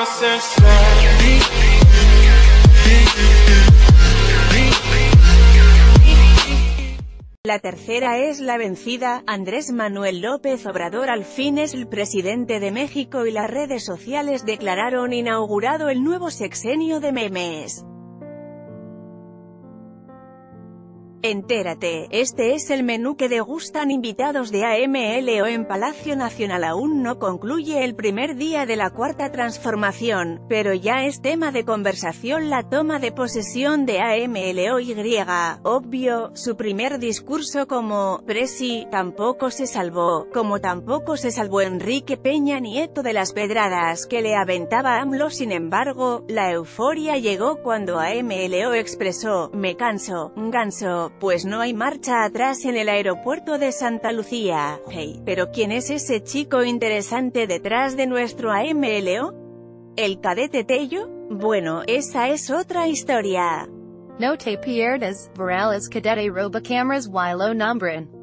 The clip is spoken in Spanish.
La tercera es la vencida. Andrés Manuel López Obrador al fin es el presidente de México y las redes sociales declararon inaugurado el nuevo sexenio de memes. Entérate, este es el menú que degustan invitados de AMLO en Palacio Nacional. Aún no concluye el primer día de la cuarta transformación, pero ya es tema de conversación la toma de posesión de AMLO. Obvio, su primer discurso como presi tampoco se salvó, como tampoco se salvó Enrique Peña Nieto de las pedradas que le aventaba AMLO. Sin embargo, la euforia llegó cuando AMLO expresó: me canso, ganso. Pues no hay marcha atrás en el aeropuerto de Santa Lucía. Hey, ¿pero quién es ese chico interesante detrás de nuestro AMLO? ¿El cadete Tello? Bueno, esa es otra historia. No te pierdas, Virales Cadete Roba Cameras y lo nombran.